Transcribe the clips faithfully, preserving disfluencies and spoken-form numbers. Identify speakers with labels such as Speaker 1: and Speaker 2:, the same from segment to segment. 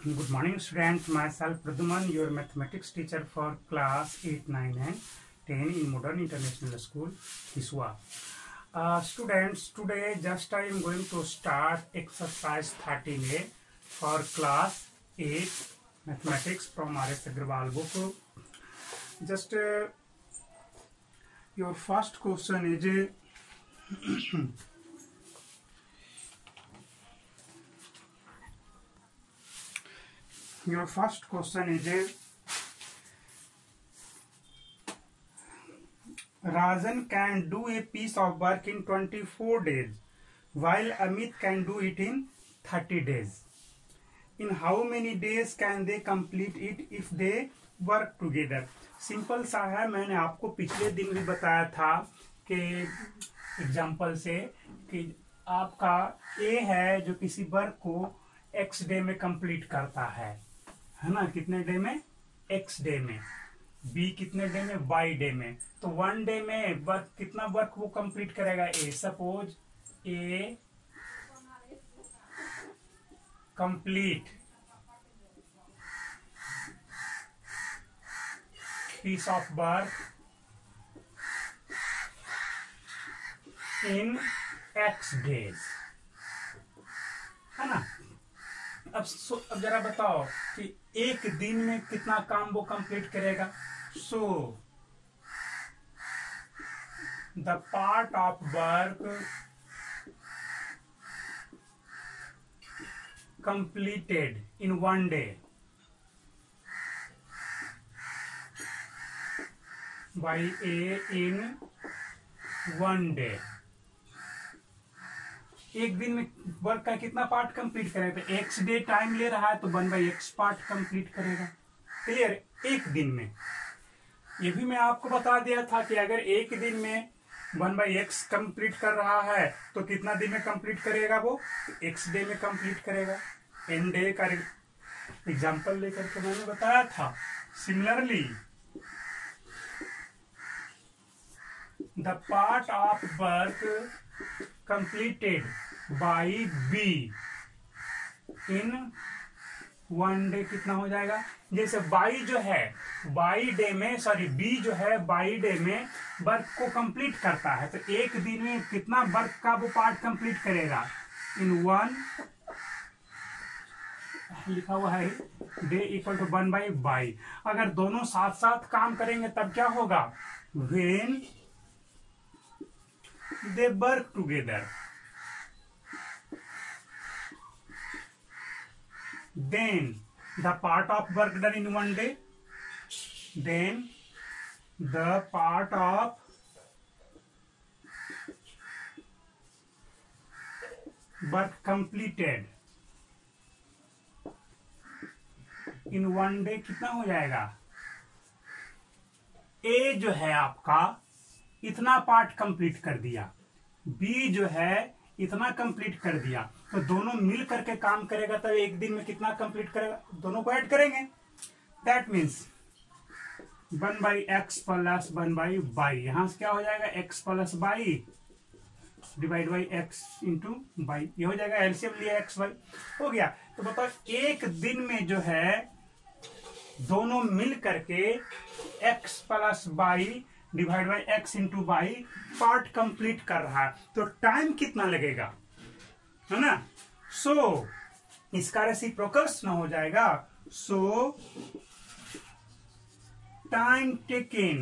Speaker 1: Good morning, students. Myself Praduman, your mathematics teacher for class eight, nine, and ten in Modern International School, Hiswa. Uh, students, today just I am going to start exercise thirteen A for class eight mathematics from R S Agrawal book. Just uh, your first question is uh, your first question is uh, Rajan can do a piece of work in twenty-four days, while Amit can do it in thirty days. In how many days can they complete it if they work together? Simple सा है, मैंने आपको पिछले दिन भी बताया था कि एग्जाम्पल से कि आपका ए है जो किसी वर्क को एक्स डे में कंप्लीट करता है है ना, कितने डे में? एक्स डे में। बी कितने डे में? वाई डे में। तो वन डे में वर्क कितना वर्क वो कंप्लीट करेगा? A. Suppose A complete piece of work in x days, है ना। अब सो अब जरा बताओ कि एक दिन में कितना काम वो कंप्लीट करेगा। So the part of work completed in one day by A in one day, एक दिन में वर्क का कितना पार्ट कंप्लीट करेगा? एक्स डे टाइम ले रहा है तो one by X part complete करेगा। क्लियर? एक दिन में। ये भी मैं आपको बता दिया था कि अगर एक दिन में वन बाई एक्स कंप्लीट कर रहा है तो कितना दिन में कंप्लीट करेगा? वो एक्स डे में कंप्लीट करेगा। एन डे का एग्जाम्पल लेकर के मैंने बताया था। Similarly the part of work completed by B in one day कितना हो जाएगा? जैसे Y जो है Y डे में, सॉरी B जो है Y डे में वर्क को कंप्लीट करता है, तो एक दिन में कितना वर्क का वो पार्ट कंप्लीट करेगा? इन वन, लिखा हुआ है day equal to one by Y. अगर दोनों साथ साथ काम करेंगे तब क्या होगा? When they work together, then the part of work done in one day, then the part of work completed in one day कितना हो जाएगा? ए जो है आपका इतना पार्ट कंप्लीट कर दिया, बी जो है इतना कंप्लीट कर दिया, तो दोनों मिल करके काम करेगा तो एक दिन में कितना कंप्लीट करेगा? दोनों को ऐड करेंगे। That means one by X plus one by Y, यहां से क्या हो जाएगा? X plus Y divide by X into Y, ये हो जाएगा। एलसीएम लिया एक्स बाई, हो गया। तो बताओ एक दिन में जो है दोनों मिल करके X plus Y divide by X into Y part complete कर रहा है, तो टाइम कितना लगेगा, है ना। सो so, इसका रेसिप्रोकल्स ना हो जाएगा। So time taken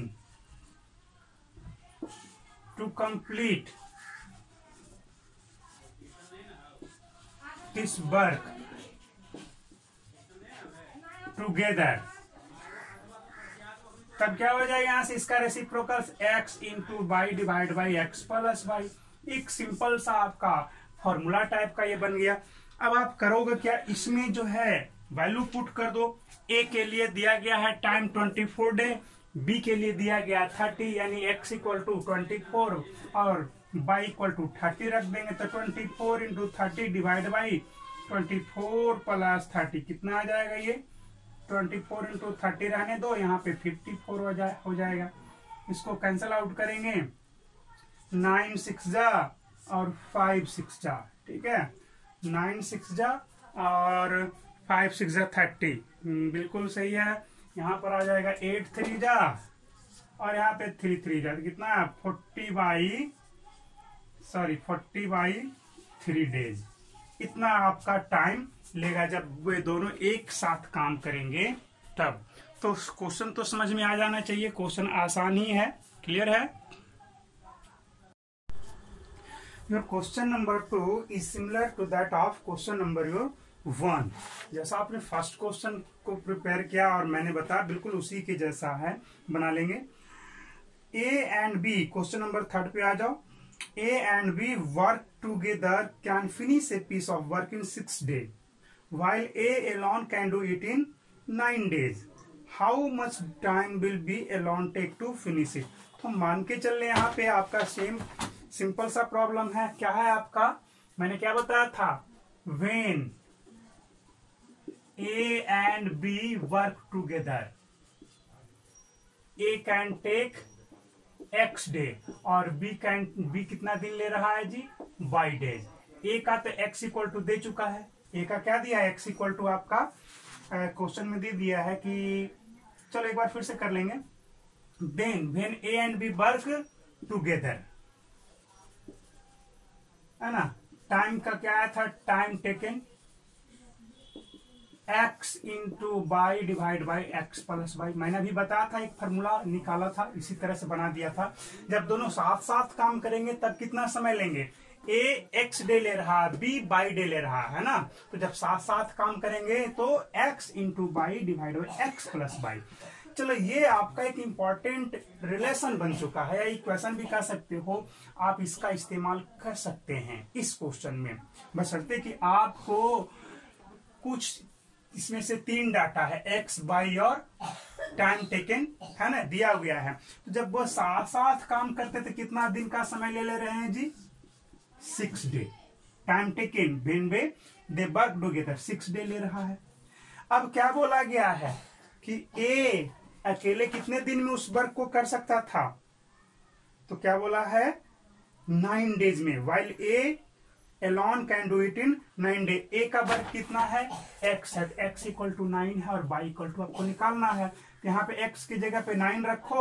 Speaker 1: to complete this work together, तब क्या हो जाएगा? यहां से इसका reciprocals x into Y divide by X plus Y. एक सिंपल सा आपका फॉर्मूला टाइप का ये बन गया। अब आप करोगे क्या? इसमें जो है वैल्यू पुट कर दो। a के लिए दिया गया है time twenty four day, b के लिए दिया गया थर्टी, यानी x equal to twenty four और y इक्वल टू थर्टी रख देंगे, तो twenty four into thirty divide by twenty four plus thirty कितना आ जाएगा? ये ट्वेंटी फोर इंटू थर्टी रहने दो, यहाँ पे फिफ्टी फोर हो जाए हो जाएगा। इसको कैंसल आउट करेंगे, नाइन सिक्स जा और फाइव सिक्स जा, ठीक है। नाइन सिक्स जा और फाइव सिक्स जा थर्टी, बिल्कुल सही है। यहाँ पर आ जाएगा एट थ्री जा और यहाँ पे थ्री थ्री जा, कितना forty by sorry forty by three days. इतना आपका टाइम लेगा जब वे दोनों एक साथ काम करेंगे तब। तो क्वेश्चन तो समझ में आ जाना चाहिए, क्वेश्चन आसान ही है, क्लियर है। Your question number two is similar to that of question number your one. जैसा आपने फर्स्ट क्वेश्चन को प्रिपेयर किया और मैंने बताया बिल्कुल उसी के जैसा है, बना लेंगे। A and B, question number third पे आ जाओ। A and B work together can finish a piece of work in six day while A alone can do it in nine days. How much time will B alone take to finish it? तो मान के चल रहे यहाँ पे आपका same simple सा problem है। क्या है आपका, मैंने क्या बताया था, when A and B work together, A can take X day और B can B कितना दिन ले रहा है जी, Y days। A का तो X इक्वल टू दे चुका है, ए का क्या दिया है, एक्स इक्वल टू आपका क्वेश्चन में दे दिया है कि, चलो एक बार फिर से कर लेंगे। Then when A and B work together, है ना, टाइम का क्या आया था, time taken X into Y divide by X plus Y. मैंने भी बताया था, एक फॉर्मूला निकाला था, इसी तरह से बना दिया था। जब दोनों साथ साथ काम करेंगे तब कितना समय लेंगे, ए एक्स डे ले रहा है, बी बाई डे ले रहा है ना, तो जब साथ साथ काम करेंगे तो X into Y divide by X plus Y. चलो ये आपका एक इंपॉर्टेंट रिलेशन बन चुका है, या इक्वेशन भी कह सकते हो, आप इसका इस्तेमाल कर सकते हैं इस क्वेश्चन में, बशर्ते कि आपको कुछ इसमें से तीन डाटा है, एक्स बाई और टाइम टेकन, है ना, दिया गया है। तो जब वो साथ साथ काम करते थे कितना दिन का समय ले ले रहे हैं जी, six day. Time taken when they work together, six day ले रहा है। अब क्या बोला गया है कि ए अकेले कितने दिन में उस वर्क को कर सकता था, तो क्या बोला है, नाइन डेज में, while A alone can do it in nine day. A का वर्क कितना है, एक्स है, एक्स इक्वल टू नाइन है और बाई इक्वल टू आपको निकालना है। तो यहाँ पे एक्स की जगह पे नाइन रखो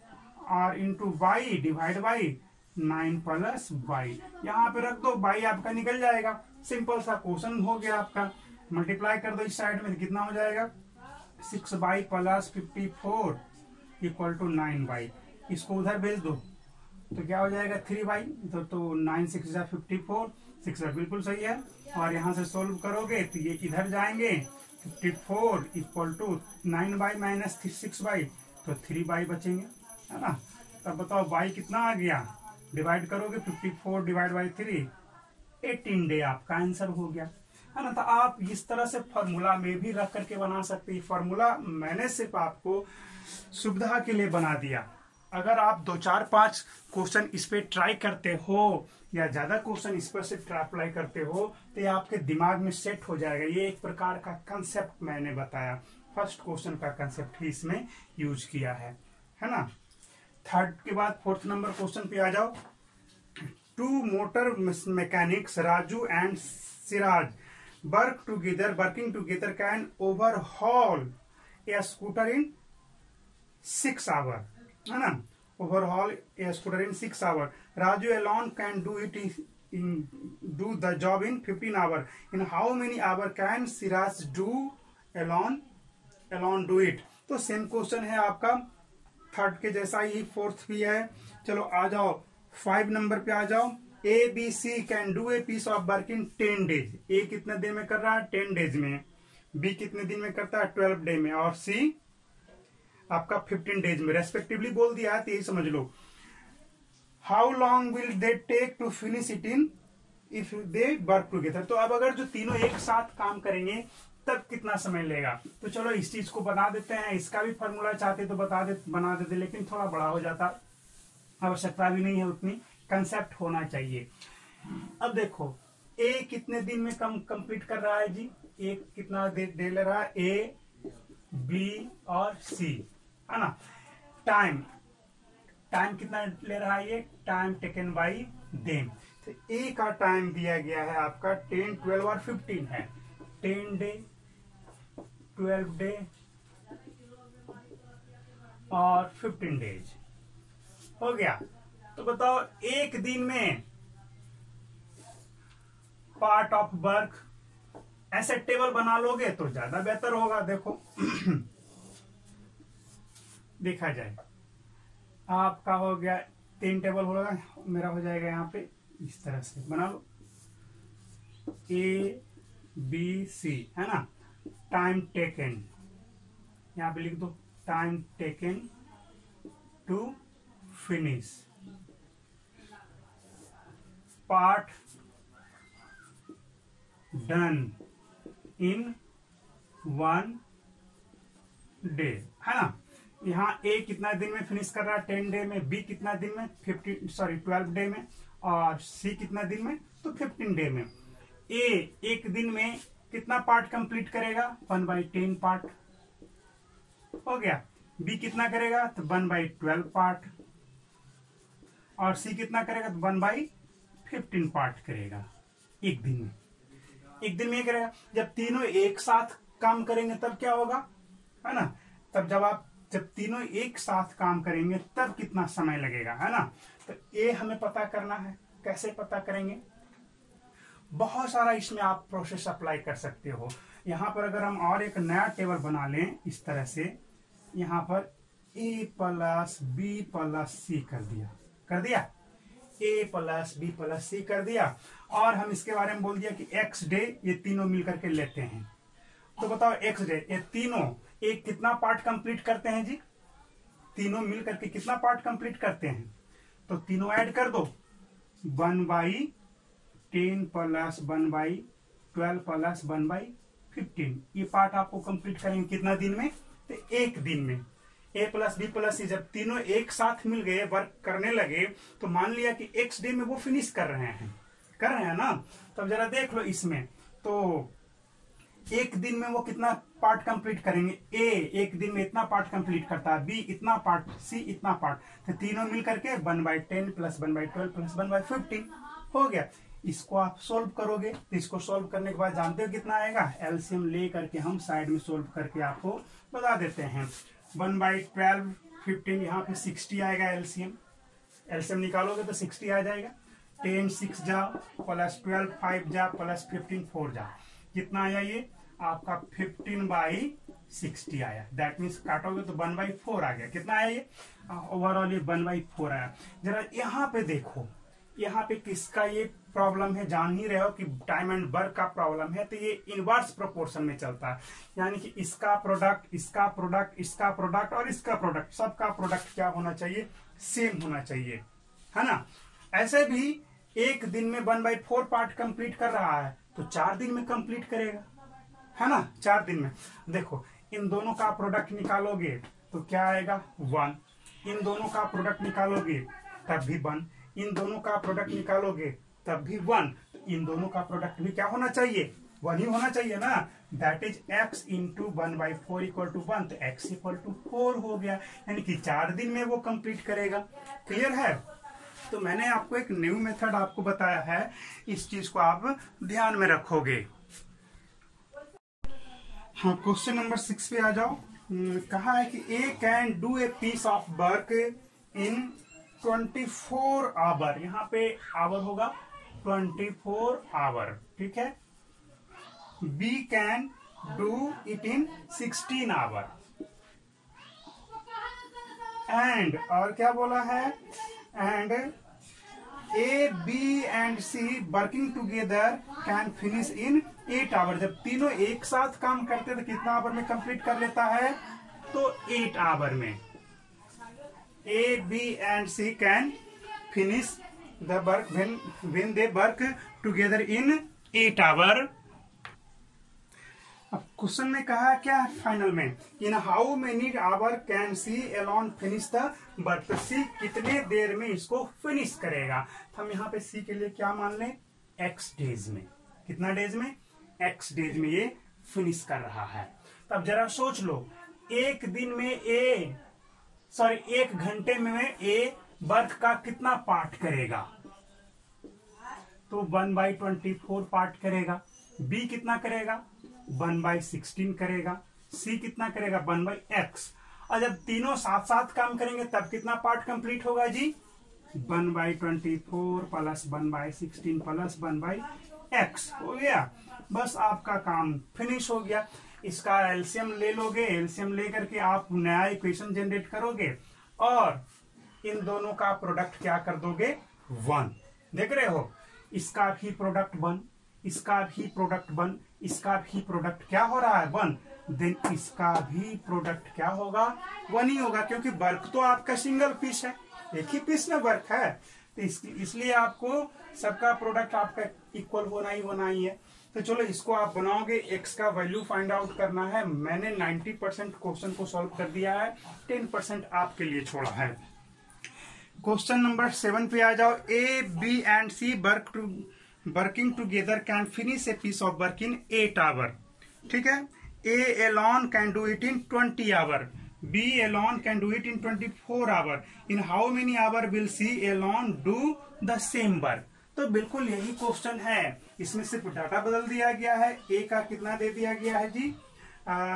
Speaker 1: और into Y divide by nine plus Y, यहाँ पे रख दो, बाई आपका निकल जाएगा। सिंपल सा क्वेश्चन हो गया आपका। मल्टीप्लाई कर दो इस साइड में, कितना हो जाएगा, six Y plus fifty four equal to nine Y. इसको उधर भेज दो तो क्या हो जाएगा, थ्री बाई, तो, तो नाइन सिक्स जा फिफ्टी फोर, सिक्स बिल्कुल सही है। और यहाँ से सोल्व करोगे तो ये इधर जाएंगे, fifty four equal to nine Y minus six Y, तो थ्री बाई बचेंगे, है ना। तब बताओ बाई कितना आ गया, डिवाइड करोगे fifty four divide by three, eighteen day आपका आंसर हो गया, है ना। तो आप इस तरह से फॉर्मूला में भी रख करके बना सकते हैं। फॉर्मूला मैंने सिर्फ आपको सुविधा के लिए बना दिया। अगर आप दो चार पांच क्वेश्चन इस पे ट्राई करते हो या ज्यादा क्वेश्चन इस पर से अप्लाई करते हो तो ये आपके दिमाग में सेट हो जाएगा। ये एक प्रकार का कंसेप्ट मैंने बताया, फर्स्ट क्वेश्चन का कंसेप्ट ही इसमें यूज किया है, है ना। थर्ड के बाद फोर्थ नंबर क्वेश्चन पे आ जाओ। Two motor mechanics Raju and Siraj work together working together can overhaul a scooter in six hour, है ना, overhaul a scooter in six hour. Raju alone can do it in do the job in fifteen hour. In how many hour can Siraj do alone alone do it. तो same question है आपका, third के जैसा ही fourth भी है। चलो आ जाओ five number पे आ जाओ। A B C can do a piece of work in ten days. A कितने दिन में कर रहा है, टेन डेज में। बी कितने दिन में करता है, ट्वेल्व डे में। और सी आपका फिफ्टीन डेज में रेस्पेक्टिवली बोल दिया है, तो यही समझ लो। How long will they take to finish it in if they work together. तो अब अगर जो तीनों एक साथ काम करेंगे तब कितना समय लेगा। तो चलो इस चीज को बना देते हैं। इसका भी फॉर्मूला चाहते तो बता दे बना देते, लेकिन थोड़ा बड़ा हो जाता, आवश्यकता भी नहीं है उतनी, कंसेप्ट होना चाहिए। अब देखो ए कितने दिन में कम कंप्लीट कर रहा है जी, ए कितना दे, दे ले रहा है, ए बी और सी, है ना। टाइम टाइम कितना ले रहा है ये, टाइम टेकन बाई देम। तो ए का टाइम दिया गया है आपका टेन ट्वेल्व और फिफ्टीन है, टेन डे ट्वेल्व डे और फिफ्टीन डेज हो गया। तो बताओ एक दिन में पार्ट ऑफ वर्क ऐसे टेबल बना लोगे तो ज्यादा बेहतर होगा। देखो देखा जाए आपका हो गया तीन टेबल होगा, मेरा हो जाएगा यहाँ पे इस तरह से बना लो, ए बी सी है ना। टाइम टेकन यहाँ पे लिख दो, time taken to finish, part done in one day है ना। यहाँ ए कितना दिन में फिनिश कर रहा है, टेन डे में, बी कितना दिन में, फिफ्टीन सॉरी ट्वेल्व डे में, और सी कितना दिन में, तो फिफ्टीन डे में। ए एक दिन में कितना पार्ट कंप्लीट करेगा, वन बाई टेन पार्ट हो गया। बी कितना करेगा, तो वन बाई ट्वेल्व पार्ट, और सी कितना करेगा, तो वन बाई फिफ्टीन पार्ट करेगा एक दिन में। एक दिन में ये करेगा। जब तीनों एक साथ काम करेंगे तब क्या होगा, है ना। तब जब आप जब तीनों एक साथ काम करेंगे तब कितना समय लगेगा, है ना। तो ये हमें पता करना है। कैसे पता करेंगे, बहुत सारा इसमें आप प्रोसेस अप्लाई कर सकते हो। यहाँ पर अगर हम और एक नया टेबल बना लें इस तरह से, यहाँ पर A plus B plus C कर दिया कर दिया A plus B plus C कर दिया, और हम इसके बारे में बोल दिया कि एक्स डे ये तीनों मिलकर के लेते हैं। तो बताओ एक्स डे ये तीनों एक कितना पार्ट कंप्लीट करते हैं जी, तीनों मिलकर के कितना पार्ट कंप्लीट करते हैं, तो तीनों ऐड कर दो, one by ten plus one by twelve plus one by fifteen, ये पार्ट आपको कंप्लीट करेंगे कितना दिन में, तो एक दिन में। A plus B plus C जब तीनों एक साथ मिल गए वर्क करने लगे, तो मान लिया कि एक्स डे में वो फिनिश कर रहे हैं कर रहे हैं ना। तब जरा देख लो इसमें, तो एक दिन में वो कितना पार्ट कंप्लीट करेंगे, ए एक दिन में इतना पार्ट कंप्लीट करता है, बी इतना पार्ट, सी इतना पार्ट, तो तीनों मिल करके one by ten plus one by twelve plus one by fifteen हो गया। इसको आप सोल्व करोगे तो इसको सोल्व करने के बाद जानते हो कितना आएगा, एलसीएम ले करके हम साइड में सोल्व करके आपको बता देते हैं। वन बाई ट्वेल्व फिफ्टीन यहाँ पे सिक्सटी आएगा, एलसीएम एलसीएम निकालोगे तो सिक्सटी आ जाएगा। टेन सिक्स जा प्लस ट्वेल्व फाइव जा प्लस फिफ्टीन फोर जा, कितना आया ये आपका फिफ्टीन बाई सिक्सटी आया। दैट मीन्स काटोगे तो वन बाई फोर आ गया। कितना आया ये ओवरऑल, ये वन बाई फोर आया। जरा यहाँ पे देखो, यहाँ पे किसका ये प्रॉब्लम है, जान ही रहे हो कि टाइम एंड वर्क का प्रॉब्लम है, तो ये इनवर्स प्रोपोर्शन में चलता है। यानी कि इसका प्रोडक्ट, इसका प्रोडक्ट, इसका प्रोडक्ट और इसका प्रोडक्ट, सबका प्रोडक्ट क्या होना चाहिए, सेम होना चाहिए, है ना। ऐसे भी एक दिन में one by four part complete कर रहा है तो चार दिन में कंप्लीट करेगा, है ना। चार दिन में देखो, इन दोनों का प्रोडक्ट निकालोगे तो क्या आएगा, वन। इन दोनों का प्रोडक्ट निकालोगे तब भी वन, इन दोनों का प्रोडक्ट निकालोगे तब भी वन। इन दोनों का प्रोडक्ट भी क्या होना चाहिए, वन ही होना चाहिए ना। That is x into one by four equal to one, तो एक्स इक्वल टू फोर हो गया। यानी कि चार दिन में वो कंप्लीट करेगा। क्लियर है। तो मैंने आपको एक न्यू मेथड आपको बताया है, इस चीज को आप ध्यान में रखोगे। हाँ, क्वेश्चन नंबर सिक्स पे आ जाओ। कहा है कि A can do a piece of work in twenty four hour, यहाँ पे आवर होगा ट्वेंटी फोर आवर, ठीक है। B can do it in sixteen hour, and और क्या बोला है, and A B and C working together can finish in eight hour. जब तीनों एक साथ काम करते तो कितना आवर में कंप्लीट कर लेता है, तो एट आवर में। A, B and C can finish the work when when they work together in eight hour। अब क्वेश्चन में कहा क्या है फाइनल में, in how many hour can C alone finish the work। तो सी कितने देर में इसको फिनिश करेगा। हम यहाँ पे सी के लिए क्या मान लें, एक्स डेज में। कितना डेज में, एक्स डेज में ये फिनिश कर रहा है। तब जरा सोच लो, एक दिन में ए सॉरी एक घंटे में ए वर्क का कितना पार्ट करेगा, तो one by twenty four part करेगा। बी कितना करेगा, वन बाई सिक्सटीन करेगा। सी कितना करेगा वन बाई एक्स। और जब तीनों साथ साथ काम करेंगे तब कितना पार्ट कंप्लीट होगा जी, one by twenty four plus one by sixteen plus one by x हो गया। बस आपका काम फिनिश हो गया। इसका एलसीएम ले लोगे, एलसीएम लेकर के आप नया इक्वेशन जनरेट करोगे और इन दोनों का प्रोडक्ट क्या कर दोगे, वन। देख रहे हो, इसका भी प्रोडक्ट वन, इसका भी प्रोडक्ट वन, इसका भी प्रोडक्ट क्या हो रहा है वन, देन इसका भी प्रोडक्ट क्या होगा, वन ही होगा, क्योंकि वर्क तो आपका सिंगल पीस है, एक ही पीस में वर्क है। तो इस, इसलिए आपको सबका प्रोडक्ट आपका इक्वल होना ही होना ही है। तो चलो इसको आप बनाओगे, एक्स का वैल्यू फाइंड आउट करना है। मैंने नब्बे परसेंट क्वेश्चन को सॉल्व कर दिया है, दस परसेंट आपके लिए छोड़ा है। क्वेश्चन नंबर सेवन पे आ जाओ। A B and C work to working together can finish a piece of work in eight hour. ठीक है, A alone can do it in twenty hour, B alone can do it in twenty four hour, in how many hour will C alone do the same work. तो बिल्कुल यही question है, इसमें सिर्फ data बदल दिया गया है। ए का कितना दे दिया गया है जी, आ,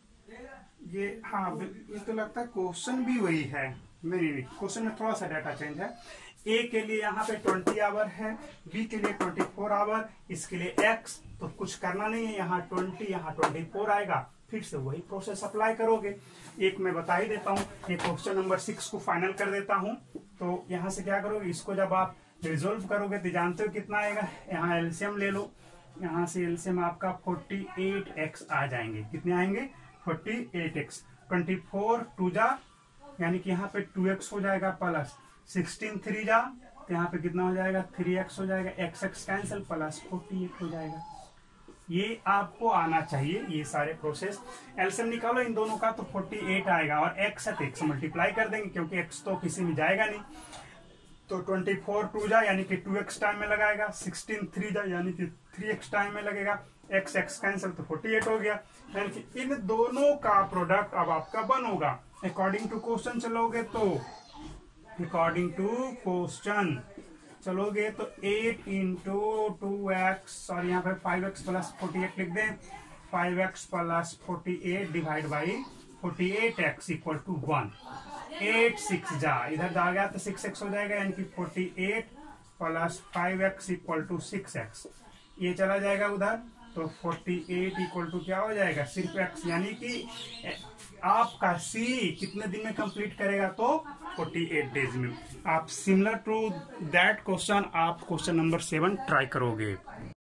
Speaker 1: ये हाँ ये तो लगता है क्वेश्चन भी वही है, नहीं नहीं क्वेश्चन में थोड़ा सा डाटा चेंज है। ए के लिए यहाँ पे ट्वेंटी आवर है, बी के लिए ट्वेंटी फोर आवर, इसके लिए एक्स, तो कुछ करना नहीं है, यहाँ ट्वेंटी यहाँ ट्वेंटी फोर आएगा, फिर से वही प्रोसेस अप्लाई करोगे। एक मैं बता ही देता हूँ, ये क्वेश्चन नंबर सिक्स को फाइनल कर देता हूँ। तो यहाँ से क्या करोगे, इसको जब आप रिजोल्व करोगे तो जानते हो कितना आएगा, यहाँ एलसीएम ले लो, यहाँ से एलसीएम आपका फोर्टी एट एक्स आ जाएंगे। कितने आएंगे, forty eight x, twenty four two जा यानी कि यहाँ पे टू एक्स हो जाएगा, प्लस सिक्सटीन थ्री जा तो यहाँ पे कितना हो जाएगा, थ्री एक्स हो जाएगा, x x cancel, plus forty eight हो जाएगा। ये आपको आना चाहिए ये सारे प्रोसेस। एलसीएम निकालो इन दोनों का तो फोर्टी एट आएगा, और एक्स है तो एक्स मल्टीप्लाई कर देंगे क्योंकि एक्स तो किसी में जाएगा नहीं। तो ट्वेंटी फोर टू जा यानी कि टू एक्स टाइम में लगाएगा, सिक्सटीन थ्री जा यानी कि थ्री एक्स टाइम में लगेगा, एक्स एक्स कैंसिल तो फोर्टी एट हो गया। यानी कि इन दोनों का प्रोडक्ट अब आपका वन होगा। अकॉर्डिंग टू क्वेश्चन चलोगे तो अकॉर्डिंग टू क्वेश्चन चलोगे तो एट इंटू टू एक्स और यहाँ पे five x plus forty eight लिख दें, five x plus forty eight divide by forty eight x equal to one. Eight six जा इधर जा गया तो सिक्स एक्स हो जाएगा, यानी कि forty eight plus five x equal to six x, ये चला जाएगा उधर तो फोर्टी एट इक्वल टू क्या हो जाएगा, सिर्फ एक्स, यानी कि आपका सी कितने दिन में कंप्लीट करेगा, तो फोर्टी एट डेज में। आप सिमिलर टू दैट क्वेश्चन आप क्वेश्चन नंबर सेवन ट्राई करोगे।